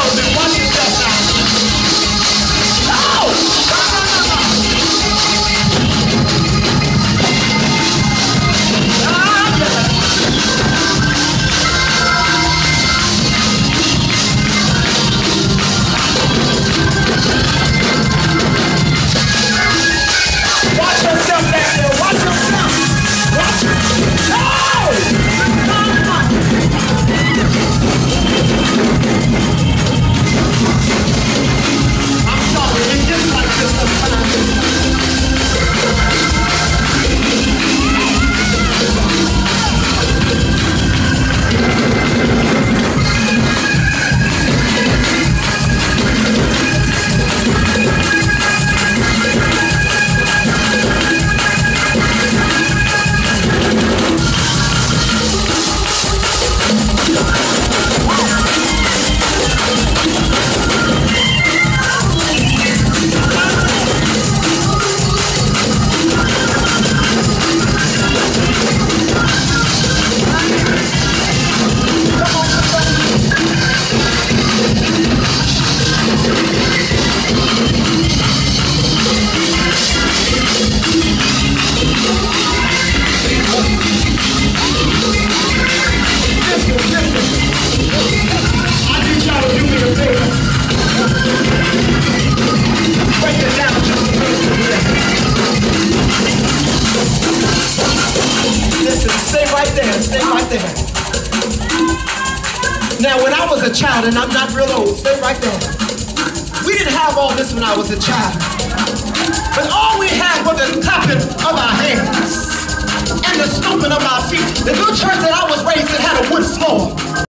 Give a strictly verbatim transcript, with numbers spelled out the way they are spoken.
Now, when I was a child, and I'm not real old, stay right there. We didn't have all this when I was a child. But all we had was the clapping of our hands and the stomping of our feet. The little church that I was raised in had a wood floor.